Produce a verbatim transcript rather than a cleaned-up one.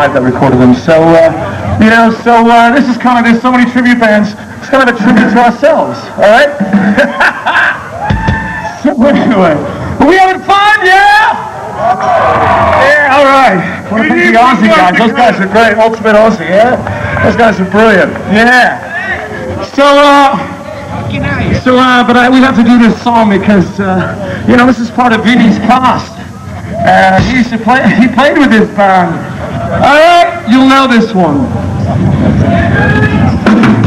that recorded them. So, uh, you know, so uh, this is kind of, there's so many tribute bands, it's kind of a tribute to ourselves, all right? So anyway, are we having fun, yeah? Yeah, all right. I want to thank the Aussie guys, those guys are great, Ultimate Aussie, yeah? Those guys are brilliant, yeah. So, uh, so, uh, but I, we have to do this song because, uh, you know, this is part of Vinny's cast. Uh, he used to play, he played with this band. All right, you'll know this one.